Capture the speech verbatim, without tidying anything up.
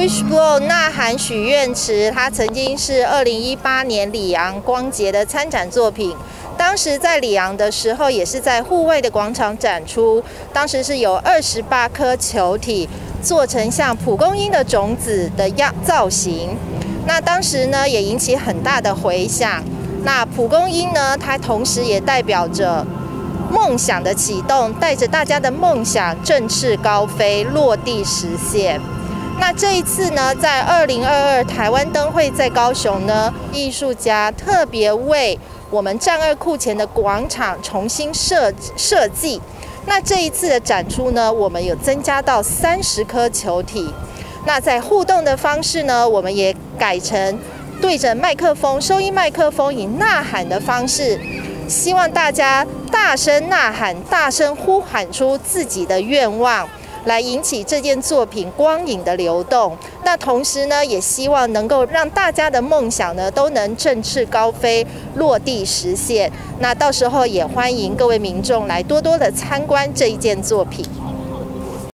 Wishblow 呐喊许愿池，它曾经是二零一八年里昂光节的参展作品。当时在里昂的时候，也是在户外的广场展出。当时是有二十八颗球体做成像蒲公英的种子的样造型。那当时呢，也引起很大的回响。那蒲公英呢，它同时也代表着梦想的启动，带着大家的梦想振翅高飞，落地实现。那这一次呢，在二零二二台湾灯会在高雄呢，艺术家特别为我们战二库前的广场重新设设计。那这一次的展出呢，我们有增加到三十颗球体。那在互动的方式呢，我们也改成对着麦克风，收音麦克风以呐喊的方式，希望大家大声呐喊，大声呼喊出自己的愿望，来引起这件作品光影的流动。那同时呢，也希望能够让大家的梦想呢都能振翅高飞，落地实现。那到时候也欢迎各位民众来多多的参观这一件作品。